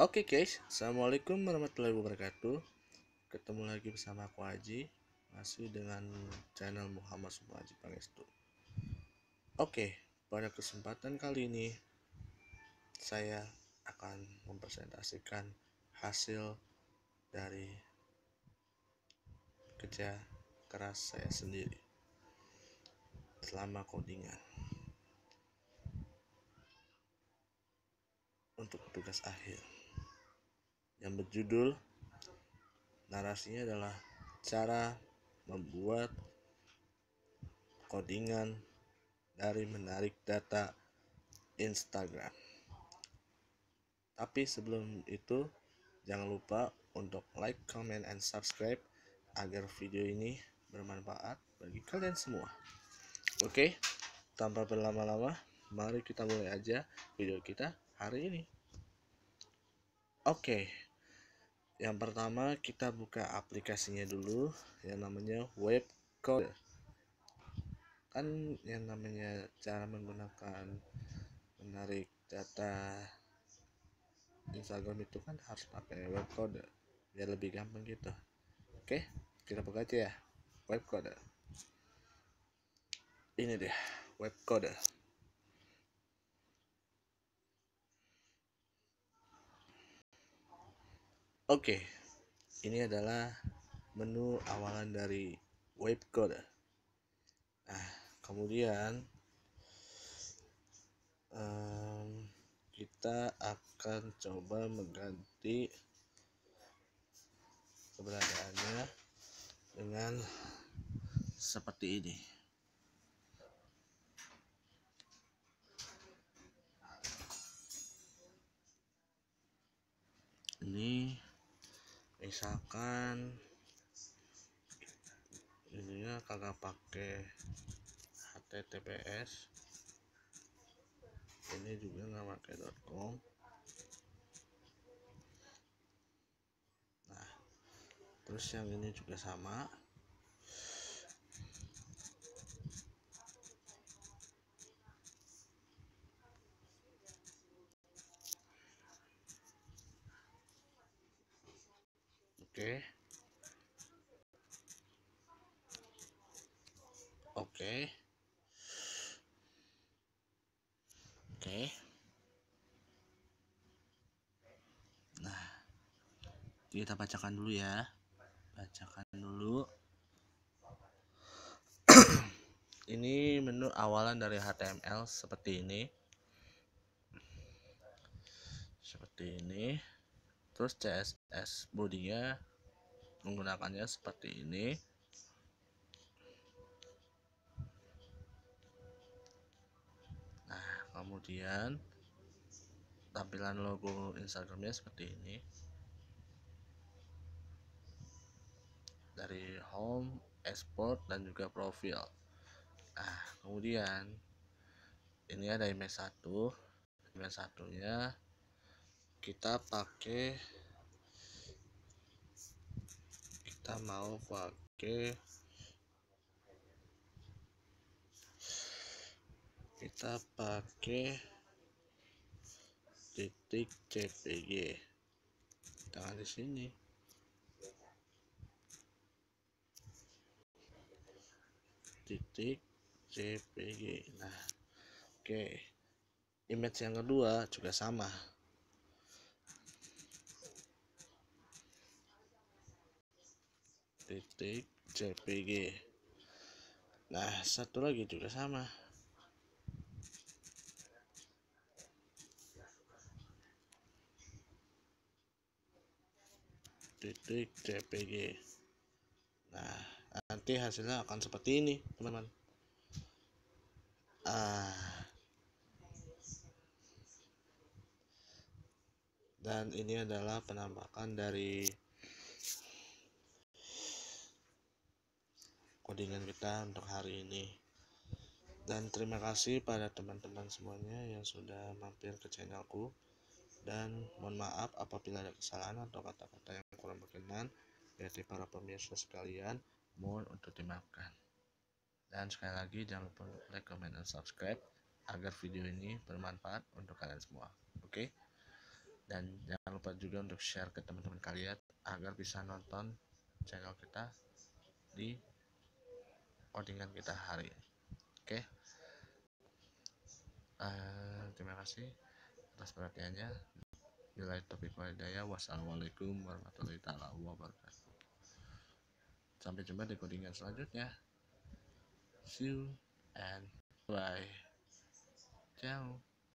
Oke guys, assalamualaikum warahmatullahi wabarakatuh. Ketemu lagi bersama aku Haji, masih dengan channel Muhammad Subaji Pangestu. Oke, pada kesempatan kali ini saya akan mempresentasikan hasil dari kerja keras saya sendiri selama codingan untuk tugas akhir yang berjudul, narasinya adalah cara membuat codingan dari menarik data Instagram. Tapi sebelum itu, jangan lupa untuk like, comment, and subscribe agar video ini bermanfaat bagi kalian semua. Oke, tanpa berlama-lama, mari kita mulai aja video kita hari ini. Oke, yang pertama kita buka aplikasinya dulu, yang namanya Webcoder. Kan yang namanya cara menggunakan menarik data Instagram itu kan harus pakai webcoder biar lebih gampang gitu. Oke, kita buka aja ya webcoder. Ini deh webcoder. Oke, ini adalah menu awalan dari webcoder. Nah, kemudian kita akan coba mengganti keberadaannya dengan seperti ini. Ini misalkan ininya kagak pakai HTTPS, ini juga nggak pakai .com. Nah, terus yang ini juga sama. Oke. Nah, kita bacakan dulu ya. Ini menu awalan dari HTML seperti ini. Terus CSS bodinya menggunakannya seperti ini. Nah, kemudian tampilan logo Instagramnya seperti ini. Dari home, export, dan juga profil. Nah, kemudian ini ada image 1. Image 1-nya kita mau pakai titik .jpg. Tangan di sini. Titik .jpg. Nah, oke. Image yang kedua juga sama. Titik .jpg. Nah, satu lagi juga sama. Titik .jpg. Nah, nanti hasilnya akan seperti ini, teman-teman. Dan ini adalah penampakan dari codingan kita untuk hari ini. Dan terima kasih pada teman-teman semuanya yang sudah mampir ke channelku. Dan mohon maaf apabila ada kesalahan atau kata-kata yang kurang berkenan dari para pemirsa sekalian, mohon untuk dimaafkan. Dan sekali lagi jangan lupa like, comment, dan subscribe agar video ini bermanfaat untuk kalian semua. Oke? Dan jangan lupa lupa juga untuk share ke teman-teman kalian agar bisa nonton channel kita di codingan kita hari ini. Oke. Terima kasih atas perhatiannya. Bila topik walidaya, wassalamualaikum warahmatullahi wabarakatuh. Sampai jumpa di codingan selanjutnya. See you and bye. Ciao.